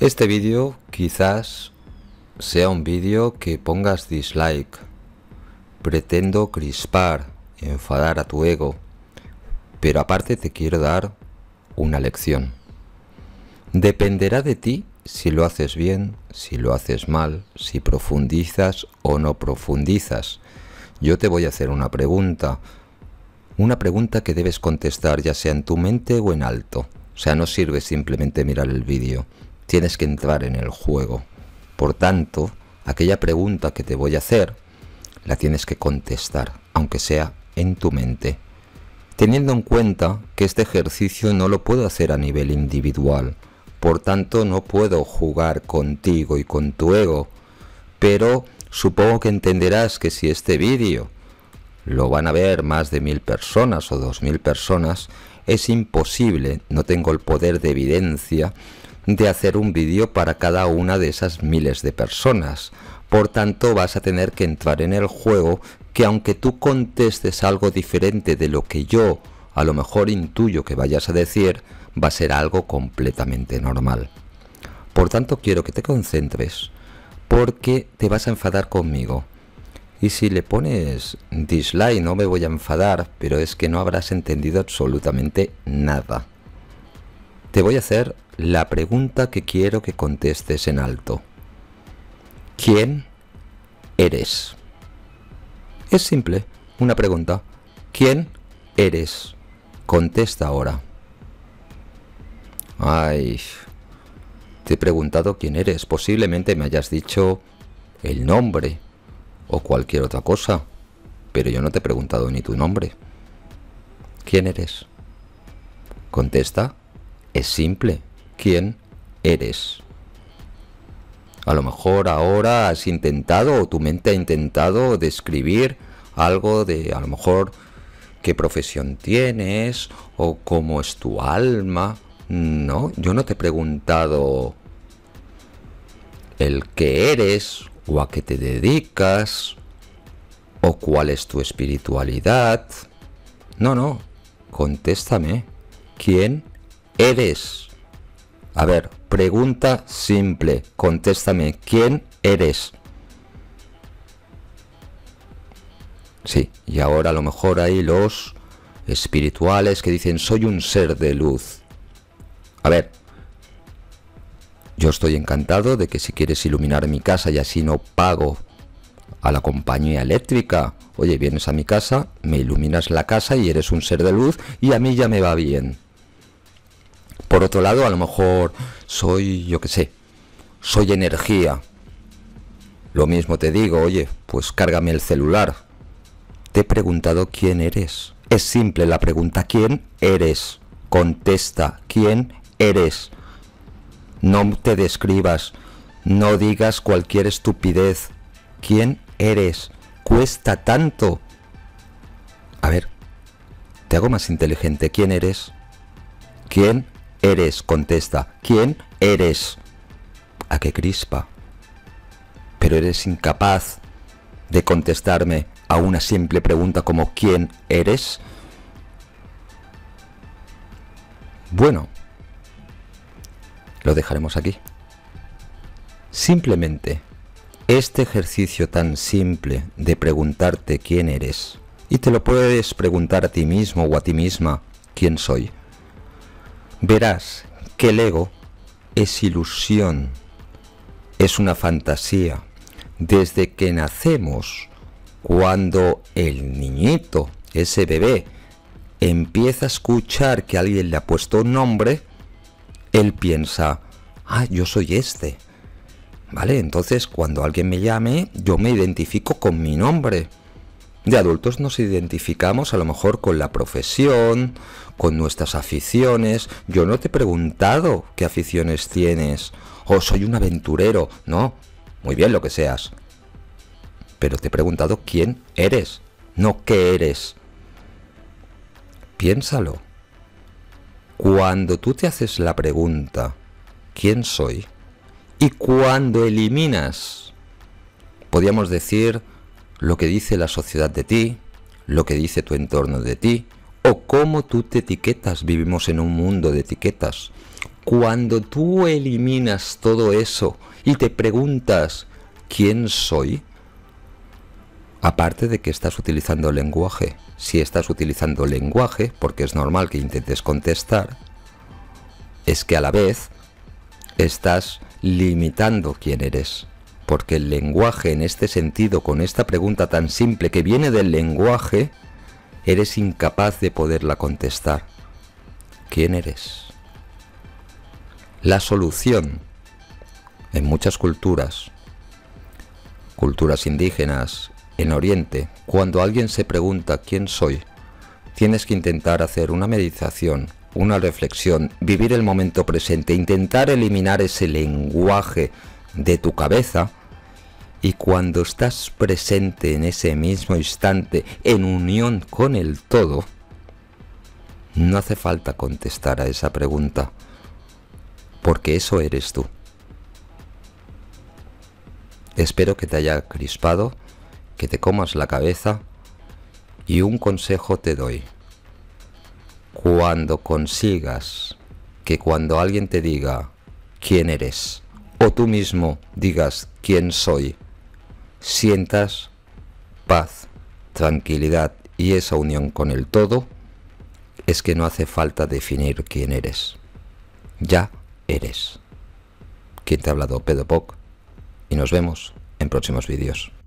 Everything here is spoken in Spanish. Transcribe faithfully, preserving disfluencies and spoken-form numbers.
Este vídeo quizás sea un vídeo que pongas dislike. Pretendo crispar, enfadar a tu ego, pero aparte te quiero dar una lección. Dependerá de ti si lo haces bien, si lo haces mal, si profundizas o no profundizas. Yo te voy a hacer una pregunta, una pregunta que debes contestar ya sea en tu mente o en alto. O sea, no sirve simplemente mirar el vídeo, tienes que entrar en el juego. Por tanto, aquella pregunta que te voy a hacer, la tienes que contestar, aunque sea en tu mente. Teniendo en cuenta que este ejercicio no lo puedo hacer a nivel individual, por tanto no puedo jugar contigo y con tu ego, pero supongo que entenderás que si este vídeo lo van a ver más de mil personas o dos mil personas, es imposible, no tengo el poder de evidencia de hacer un vídeo para cada una de esas miles de personas. Por tanto, vas a tener que entrar en el juego, que aunque tú contestes algo diferente de lo que yo a lo mejor intuyo que vayas a decir, va a ser algo completamente normal. Por tanto, quiero que te concentres, porque te vas a enfadar conmigo. Y si le pones dislike no me voy a enfadar, pero es que no habrás entendido absolutamente nada. Te voy a hacer la pregunta que quiero que contestes en alto. ¿Quién eres? Es simple, una pregunta. ¿Quién eres? Contesta ahora. Ay, te he preguntado quién eres. Posiblemente me hayas dicho el nombre o cualquier otra cosa, pero yo no te he preguntado ni tu nombre. ¿Quién eres? Contesta. Es simple. ¿Quién eres? A lo mejor ahora has intentado, o tu mente ha intentado describir algo de, a lo mejor, qué profesión tienes, o cómo es tu alma. No, yo no te he preguntado el qué eres, o a qué te dedicas, o cuál es tu espiritualidad. No, no, contéstame. ¿Quién eres? A ver, pregunta simple, contéstame, ¿quién eres? Sí, y ahora a lo mejor hay los espirituales que dicen, soy un ser de luz. A ver, yo estoy encantado de que si quieres iluminar mi casa y así no pago a la compañía eléctrica, oye, vienes a mi casa, me iluminas la casa y eres un ser de luz y a mí ya me va bien. Por otro lado, a lo mejor soy, yo qué sé, soy energía. Lo mismo te digo, oye, pues cárgame el celular. Te he preguntado quién eres. Es simple la pregunta, ¿quién eres? Contesta, ¿quién eres? No te describas, no digas cualquier estupidez. ¿Quién eres? Cuesta tanto. A ver, te hago más inteligente. ¿Quién eres? ¿Quién eres? Contesta. ¿Quién eres? ¿A qué crispa? Pero eres incapaz de contestarme a una simple pregunta como ¿quién eres? Bueno, lo dejaremos aquí. Simplemente este ejercicio tan simple de preguntarte quién eres, y te lo puedes preguntar a ti mismo o a ti misma, ¿quién soy? Verás que el ego es ilusión, es una fantasía. Desde que nacemos, cuando el niñito, ese bebé, empieza a escuchar que alguien le ha puesto un nombre, él piensa, ah, yo soy este. Vale, entonces cuando alguien me llame, yo me identifico con mi nombre. De adultos nos identificamos a lo mejor con la profesión, con nuestras aficiones. Yo no te he preguntado qué aficiones tienes, o soy un aventurero, no, muy bien lo que seas. Pero te he preguntado quién eres, no qué eres. Piénsalo. Cuando tú te haces la pregunta, ¿quién soy? Y cuando eliminas, podríamos decir, lo que dice la sociedad de ti, lo que dice tu entorno de ti, o cómo tú te etiquetas. Vivimos en un mundo de etiquetas. Cuando tú eliminas todo eso y te preguntas ¿quién soy? Aparte de que estás utilizando lenguaje, si estás utilizando lenguaje, porque es normal que intentes contestar, es que a la vez estás limitando quién eres. Porque el lenguaje en este sentido, con esta pregunta tan simple que viene del lenguaje, eres incapaz de poderla contestar. ¿Quién eres? La solución en muchas culturas, culturas indígenas, en Oriente, cuando alguien se pregunta ¿quién soy?, tienes que intentar hacer una meditación, una reflexión, vivir el momento presente, intentar eliminar ese lenguaje de tu cabeza, y cuando estás presente en ese mismo instante, en unión con el todo, no hace falta contestar a esa pregunta, porque eso eres tú. Espero que te haya crispado, que te comas la cabeza, y un consejo te doy. Cuando consigas que cuando alguien te diga quién eres, o tú mismo digas quién soy, sientas paz, tranquilidad y esa unión con el todo, es que no hace falta definir quién eres. Ya eres. Quien te ha hablado, Pedro Poc, y nos vemos en próximos vídeos.